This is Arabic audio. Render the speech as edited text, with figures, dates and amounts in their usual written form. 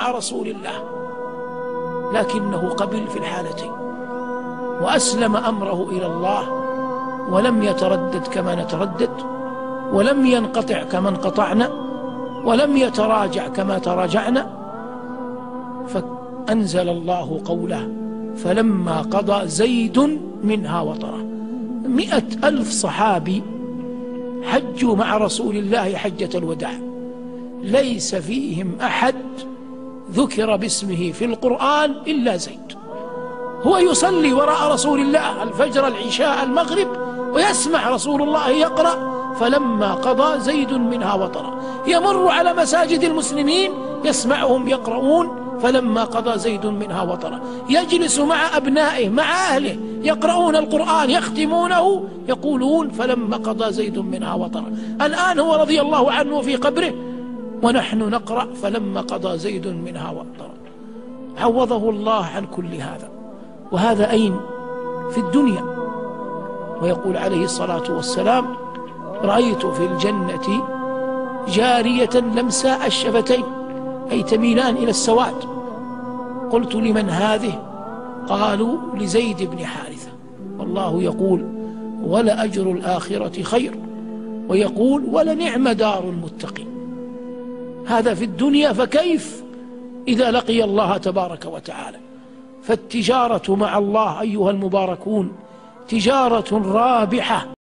رسول الله، لكنه قبل في الحالتين وأسلم أمره إلى الله ولم يتردد كما نتردد، ولم ينقطع كما انقطعنا، ولم يتراجع كما تراجعنا. فأنزل الله قوله: فلما قضى زيد منها وطرا. 100,000 صحابي حجوا مع رسول الله حجة الوداع، ليس فيهم أحد ذكر باسمه في القرآن إلا زيد. هو يصلي وراء رسول الله الفجر العشاء المغرب، ويسمع رسول الله يقرأ: فلما قضى زيد منها وطرا. يمر على مساجد المسلمين يسمعهم يقرؤون: فلما قضى زيد منها وطرا. يجلس مع أبنائه مع أهله يقرؤون القرآن يختمونه يقولون: فلما قضى زيد منها وطرا. الآن هو رضي الله عنه في قبره ونحن نقرأ: فلما قضى زيد منها وطرا. عوضه الله عن كل هذا. وهذا أين؟ في الدنيا. ويقول عليه الصلاة والسلام: رأيت في الجنة جارية لمساء الشفتين، أي تميلان إلى السواد. قلت: لمن هذه؟ قالوا: لزيد بن حارثة. والله يقول: ولأجر الآخرة خير، ويقول: ولنعم دار المتقين. هذا في الدنيا، فكيف إذا لقي الله تبارك وتعالى؟ فالتجارة مع الله أيها المباركون تجارة رابحة.